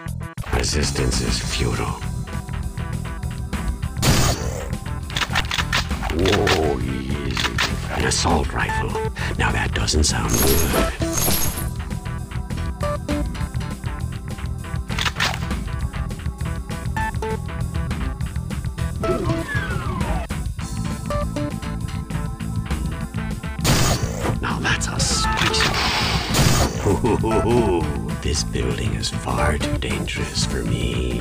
Resistance is futile. Whoa, easy. An assault rifle. Now that doesn't sound good. Now that's a spicy. Ooh, this building is far too dangerous for me.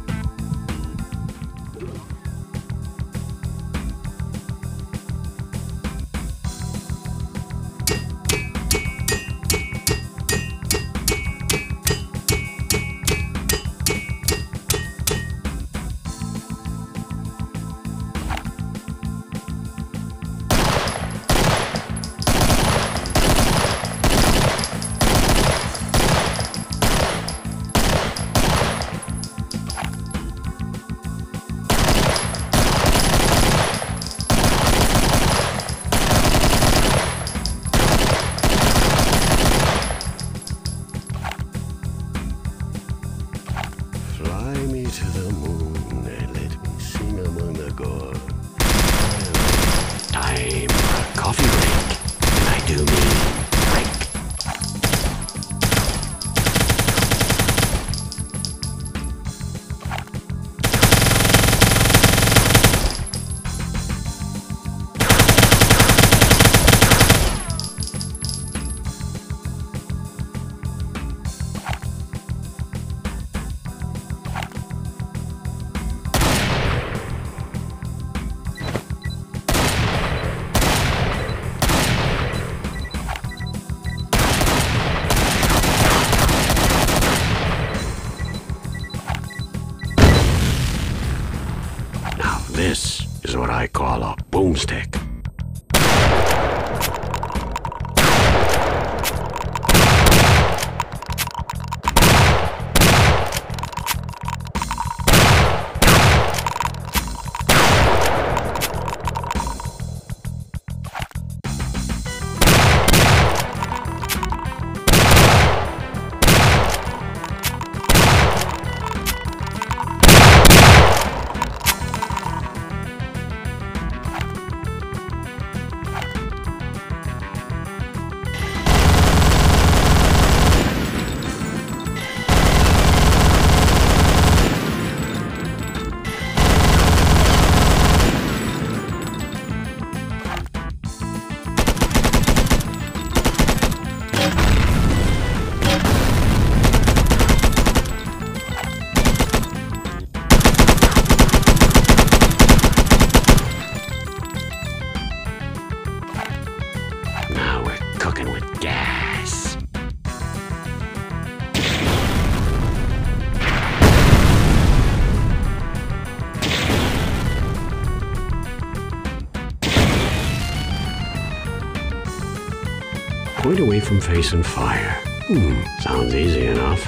Fly me to the moon and let me sing among the gods. Time for a coffee break. And I do mean break. This is what I call a boomstick. Now we're cooking with gas. Point away from facing fire. Sounds easy enough.